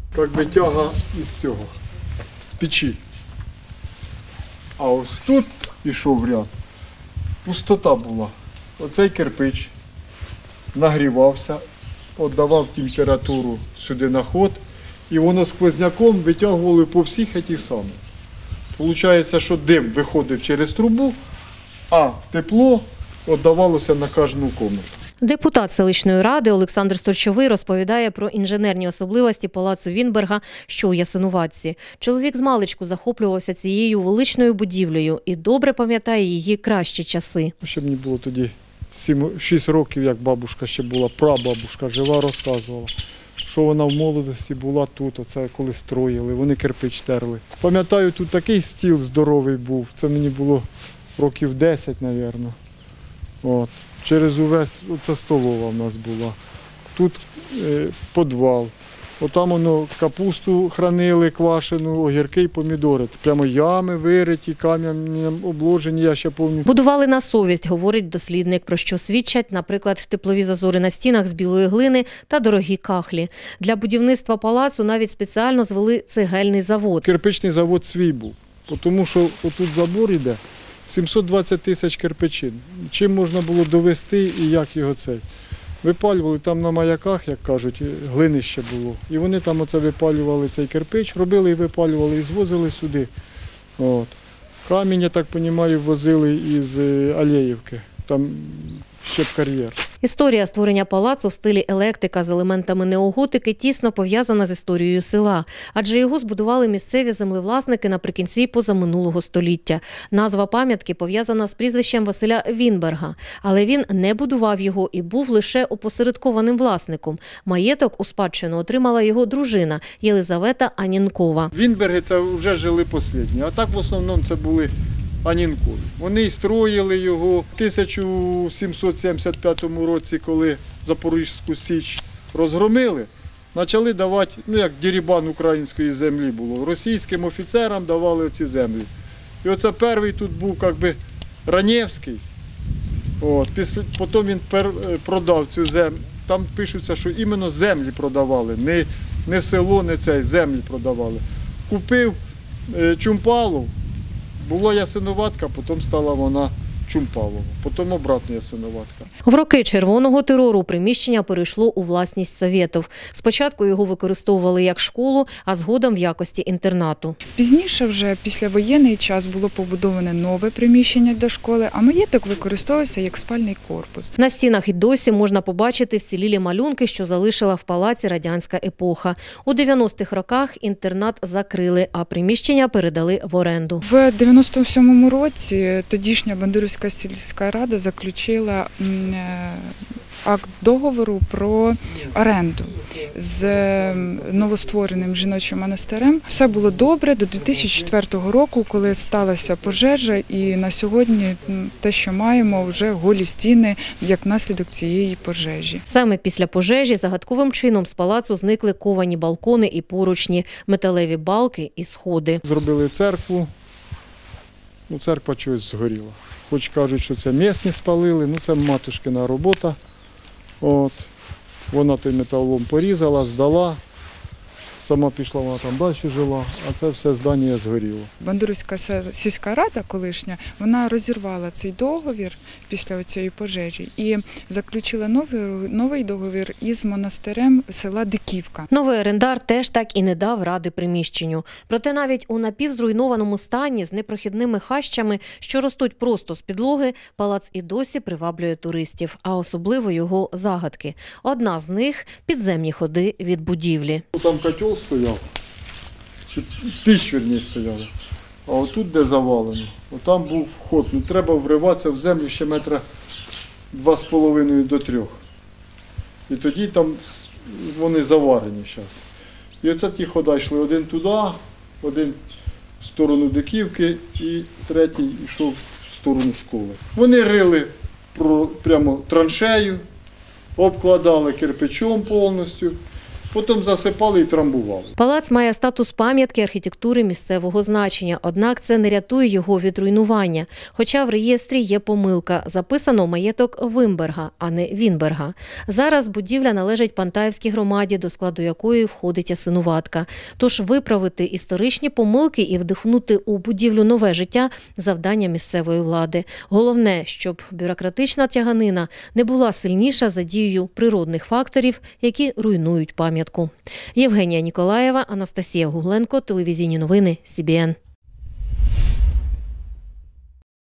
як би тяга із цього, з печі. А ось тут пішов ряд, пустота була. Оцей кирпич нагрівався, віддавав температуру сюди на ход, і воно сквозняком витягували по всіх тих самих. Получається, що дим виходив через трубу, а тепло віддавалося на кожну кімнату. Депутат селищної ради Олександр Сторчовий розповідає про інженерні особливості палацу Вінберга, що у Ясинуватці. Чоловік змалечку захоплювався цією величною будівлею і добре пам'ятає її кращі часи. Ще мені було тоді 6 років, як бабушка ще була, прабабушка жива, розказувала, що вона в молодості була тут, оце коли строїли, вони кирпич терли. Пам'ятаю, тут такий стіл здоровий був, це мені було років 10, мабуть. Через увесь, оце столова в нас була. Тут підвал. Отам воно капусту хранили, квашену, огірки і помідори. Прямо ями вириті, кам'янем обложені, я ще пам'ятаю. Будували на совість, говорить дослідник, про що свідчать, наприклад, теплові зазори на стінах з білої глини та дорогі кахлі. Для будівництва палацу навіть спеціально звели цегельний завод. Кирпичний завод свій був, тому що отут забор йде. 720 тисяч кирпичин. Чим можна було довести і як його цей? Випалювали там на маяках, як кажуть, глинище було. І вони там оце випалювали цей кирпич, робили і випалювали, і звозили сюди. Камінь, я так розумію, возили із Алєївки. Там ще кар'єр. Історія створення палацу в стилі еклектика з елементами неоготики тісно пов'язана з історією села, адже його збудували місцеві землевласники наприкінці позаминулого століття. Назва пам'ятки пов'язана з прізвищем Василя Вінберга, але він не будував його і був лише опосередкованим власником. Маєток у спадщину отримала його дружина Єлизавета Анінкова. Вінберги це вже жили останні, а так в основному це були Анінкові. Вони і строїли його в 1775 році, коли Запорізьку Січ розгромили, почали давати, як дерибан української землі було, російським офіцерам давали ці землі. І оце перший тут був, Раневський. Потім він продав цю землю. Там пишеться, що іменно землі продавали, не село, не цей, землі продавали. Купив Чумпалов. Була Ясинуватка, потім стала вона Чумпалова, потім обратно Ясинуватка. В роки червоного терору приміщення перейшло у власність совєтів. Спочатку його використовували як школу, а згодом в якості інтернату. Пізніше, вже післявоєнний час, було побудоване нове приміщення для школи, а маєток використовувався як спальний корпус. На стінах і досі можна побачити вцілілі малюнки, що залишила в палаці радянська епоха. У 90-х роках інтернат закрили, а приміщення передали в оренду. В 97-му році тодішня Бандурівська сільська рада заключила акт договору про оренду з новоствореним жіночим монастирем. Все було добре до 2004 року, коли сталася пожежа, і на сьогодні те, що маємо, вже голі стіни як наслідок цієї пожежі. Саме після пожежі загадковим чином з палацу зникли ковані балкони і поручні, металеві балки і сходи. Зробили церкву, церква чогось згоріла. Хоч кажуть, що це місні спалили, це матушкина робота. Вона той металолом порізала, здала, сама пішла, вона там далі жила, а це все здання згоріло. Бандурівська сільська рада колишня, вона розірвала цей договір після цієї пожежі і заключила новий договір із монастирем села Диківка. Новий орендар теж так і не дав ради приміщеннню. Проте навіть у напівзруйнованому стані з непрохідними хащами, що ростуть просто з підлоги, палац і досі приваблює туристів, а особливо його загадки. Одна з них – підземні ходи від будівлі. Там котел стояв, піч, вірніше, стояла, а отут, де завалено, там був вход. Треба вриватися в землю ще 2,5 до 3 метри. І тоді там вони заварені зараз. І оце ті хода йшли один туди, один в сторону Диківки і третій йшов в сторону школи. Вони рили прямо траншею, обкладали кирпичом повністю Потім засипали і трамбували. Палац має статус пам'ятки архітектури місцевого значення, однак це не рятує його від руйнування. Хоча в реєстрі є помилка. Записано маєток Вимберга, а не Вінберга. Зараз будівля належить Пантаївській громаді, до складу якої входить Ясинуватка. Тож виправити історичні помилки і вдихнути у будівлю нове життя – завдання місцевої влади. Головне, щоб бюрократична тяганина не була сильніша за дією природних факторів, які руйнують пам'ятку. Євгенія Ніколаєва, Анастасія Гугленко, телевізійні новини СІБІН.